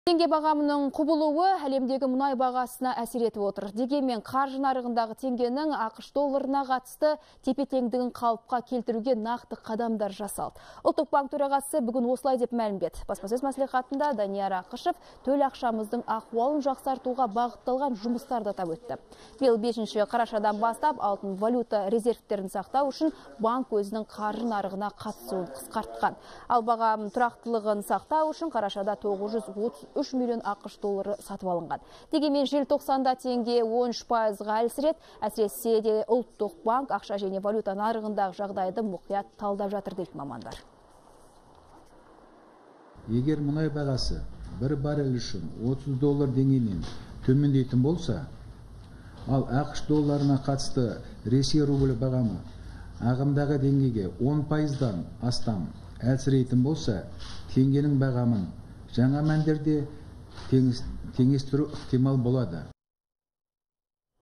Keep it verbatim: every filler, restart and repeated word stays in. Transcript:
Теңге бағамының құбылуы әлемдегі мұнай бағасына әсер етіп отыр. Дегенмен қаржы нарығындағы теңгенің ақш долларына қатысты тепе-теңдігін қалыпқа келтіруге нақты қадамдар жасалды. Ұлттық банк төрағасы бүгін осылай деп мәлімдеді. Баспасөз мәслихатында Данияр Ақышев төл ақшамыздың ахуалын жақсартуға бағытталған жұмыстарды атап өтті. Биыл бесінші қарашадан бастап алтын валюта резервтерін сақтау үшін банк өзінің қаржы нарығына қатысуын қысқартқан. Ал бағам тұрақтылығын сақтау үшін қарашада тоғыз жүз отыз үш миллион ақш доллары сатып алынған. Дегенмен желтоқсанда теңге он үш пайызға әлсіреді. Әсіресе де ұлттық банк ақша және валюта нарығындағы жағдайды мұқият талдап жатыр дейді мамандар. Егер мұнай бағасы бір баррель үшін отыз доллар деңгейінен төмендейтін болса, ал ақш долларына қатысты Ресей рублі бағамы ағымдағы деңгейге он пайыздан астам әлсірейтін болса, теңгенің бағамын жаңа мәндерде теңестіру ықтимал болады.